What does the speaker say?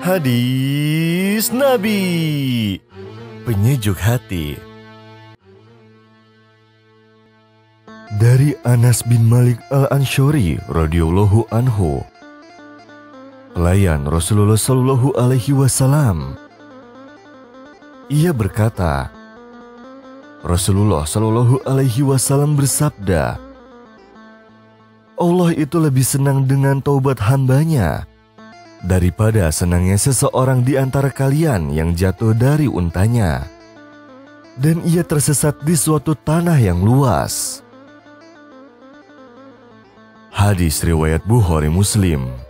Hadis Nabi, penyejuk hati. Dari Anas bin Malik al-Ansyari radhiyallahu anhu, pelayan Rasulullah Shallallahu Alaihi Wasallam. Ia berkata, Rasulullah Shallallahu Alaihi Wasallam bersabda, Allah itu lebih senang dengan taubat hambanya daripada senangnya seseorang di antara kalian yang jatuh dari untanya dan ia tersesat di suatu tanah yang luas. Hadis riwayat Bukhari Muslim.